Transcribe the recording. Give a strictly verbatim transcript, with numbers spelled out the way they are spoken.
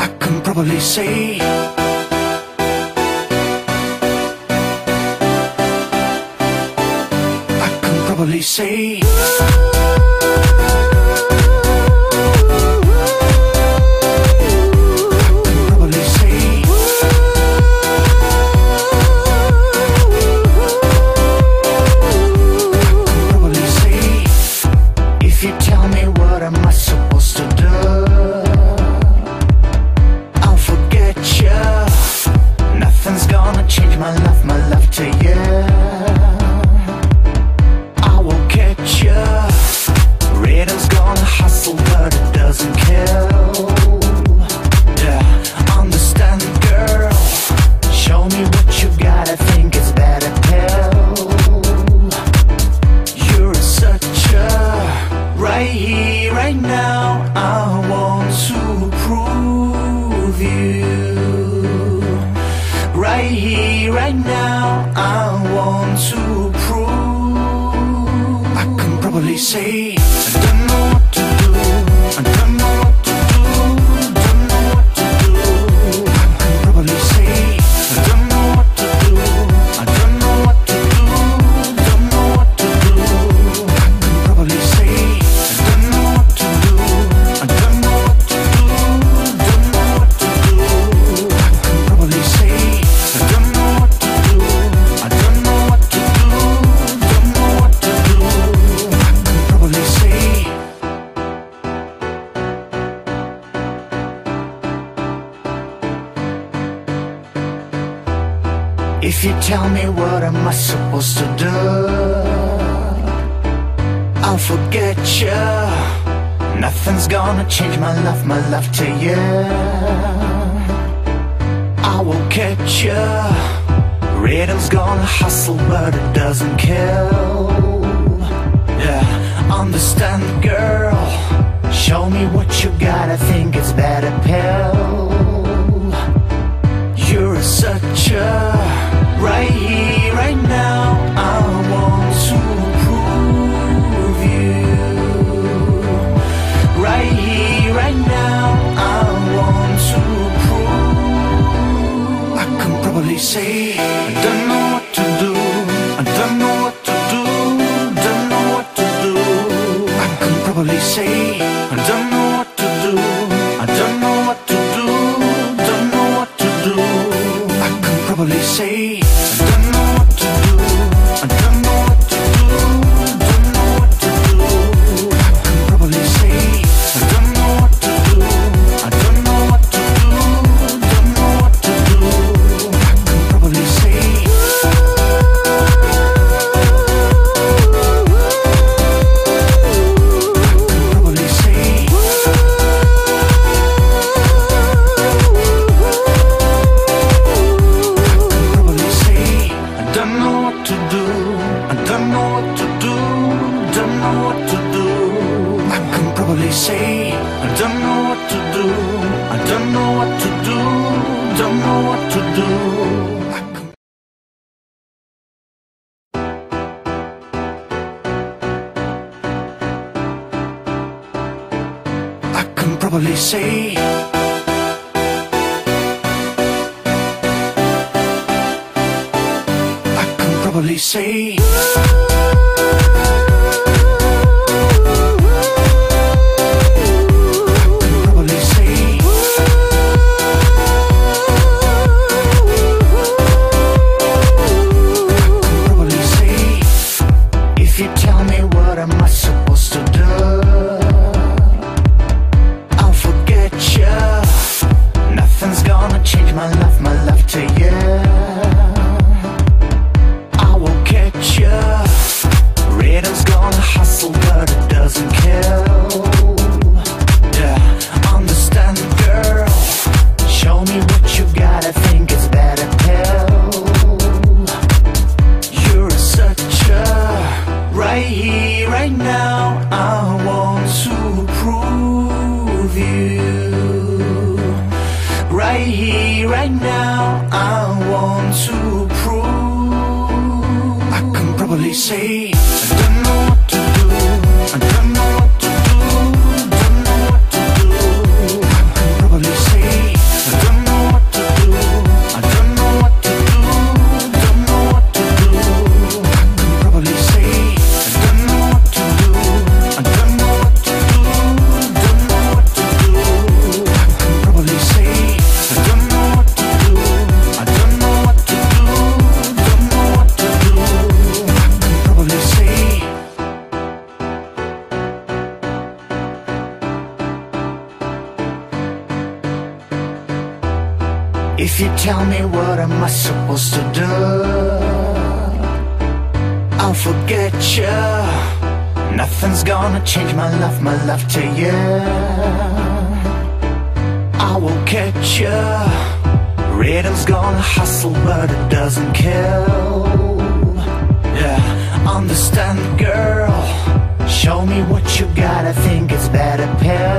I can probably see. I can probably see. If you tell me what am I supposed to do, I'll forget you. Nothing's gonna change my love, my love to you. I will catch you. Rhythm's gonna hustle but it doesn't kill. Yeah, understand girl. Show me what you got, I think it's better pill. You're such a right here, right now, I want to prove you. Right here, right now, I want to prove. I can probably say I don't know what to do. I don't know what to do. Don't know what to do. I can probably say I don't know what to do. I don't know what to do. Don't know what to do. I can probably say probably say I can probably say say I don't know what to do. I don't know what to do. Don't know what to do. I can probably say If you tell me what am I supposed to do, I'll forget you. Nothing's gonna change my love, my love to you. I will catch you. Rhythm's gonna hustle but it doesn't kill. Yeah, understand girl. Show me what you got, I think it's better pill.